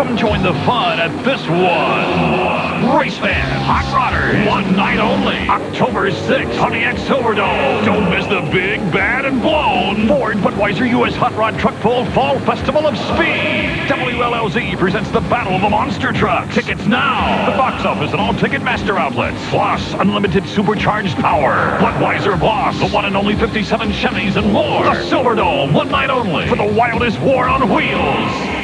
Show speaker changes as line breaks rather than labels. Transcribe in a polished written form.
Come join the fun at this one. Race fans, hot rodders, one night only. October 6th, Pontiac Silverdome. Don't miss the big, bad, and blown Ford Budweiser U.S. Hot Rod Truck Pull Fall Festival of Speed. WLLZ presents the Battle of the Monster Trucks. Tickets now. The box office and all Ticketmaster outlets. Plus, unlimited supercharged power. Budweiser Boss, the one and only 57 Chevys and more. The Silverdome, one night only. For the wildest war on wheels.